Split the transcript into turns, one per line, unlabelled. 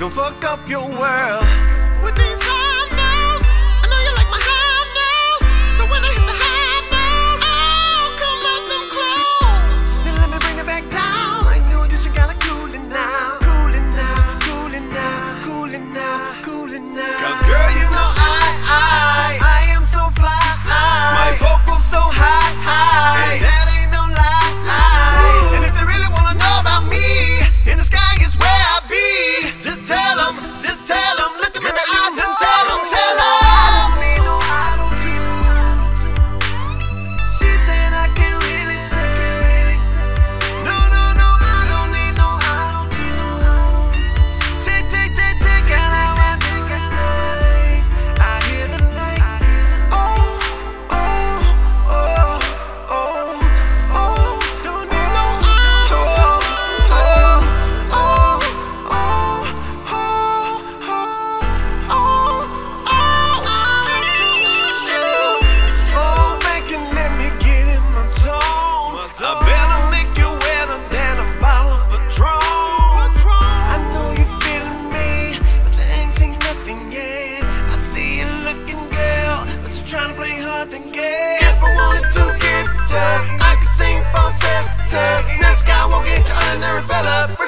Don't fuck up your world with these high notes. I know you like my high notes, so when I hit the high note, oh, come out them clothes. Then let me bring it back down. I know this, you gotta cool it now. Cool it now, cool it now, cool it now, cool it now. Cause girl, you know I am so fly. My vocals so high, high. And that ain't no lie. And if they really wanna know about me, in the sky is where I be. Just tell them, look them in the eyes and tell them. I don't need no auto-tune. She said I can't really say. No, I don't need no auto-tune. Take out how I think it's nice. I hear the light. Don't need no auto-tune. Fall back and let me get in my zone. I better make you wetter than a bottle of Patron. I know you feeling me, but you ain't seen nothing yet. I see you looking, girl, but you're trying to play hard to get. If I wanted to get tight, I could sing falsetto. Now Skywalker ain't your ordinary fella.